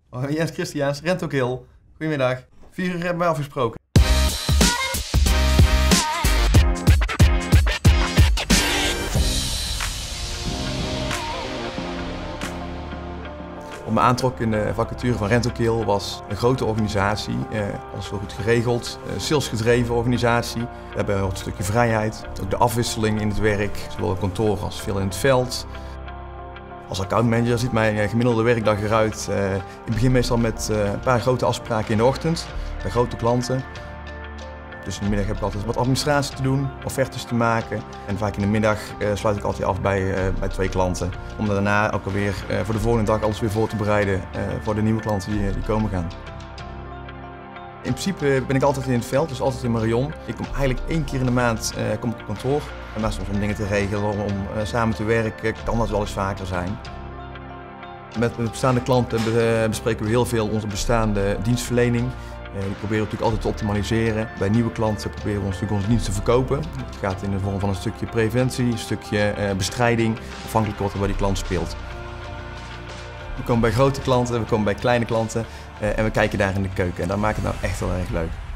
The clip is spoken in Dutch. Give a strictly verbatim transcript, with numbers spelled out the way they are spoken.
Oh, Jens Christiaans, Rentokil. Goedemiddag. Vier uur hebben we afgesproken. Wat me aantrok in de vacature van Rentokil was een grote organisatie, eh, alles wel goed geregeld, eh, salesgedreven organisatie. We hebben een stukje vrijheid, ook de afwisseling in het werk, zowel op kantoor als veel in het veld. Als accountmanager ziet mijn gemiddelde werkdag eruit. Uh, ik begin meestal met uh, een paar grote afspraken in de ochtend, bij grote klanten. Dus in de middag heb ik altijd wat administratie te doen, offertes te maken. En vaak in de middag uh, sluit ik altijd af bij, uh, bij twee klanten. Om daarna ook alweer uh, voor de volgende dag alles weer voor te bereiden uh, voor de nieuwe klanten die, die komen gaan. In principe ben ik altijd in het veld, dus altijd in mijn rayon. Ik kom eigenlijk één keer in de maand uh, kom ik op kantoor. En maar soms om dingen te regelen, om uh, samen te werken, kan dat wel eens vaker zijn. Met mijn bestaande klanten bespreken we heel veel onze bestaande dienstverlening. Uh, die proberen we natuurlijk altijd te optimaliseren. Bij nieuwe klanten proberen we ons natuurlijk onze dienst te verkopen. Het gaat in de vorm van een stukje preventie, een stukje uh, bestrijding, afhankelijk van wat er bij die klant speelt. We komen bij grote klanten, we komen bij kleine klanten uh, en we kijken daar in de keuken. En dat maakt het nou echt heel erg leuk.